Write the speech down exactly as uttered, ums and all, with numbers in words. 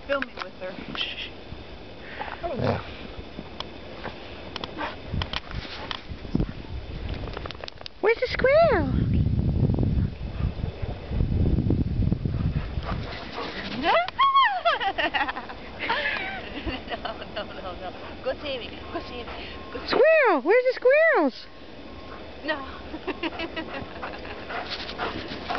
filming with her. Yeah. Where's the squirrel? no, no, no, no. Go see me. Go see me. Go see me. Squirrel! Where's the squirrels? No.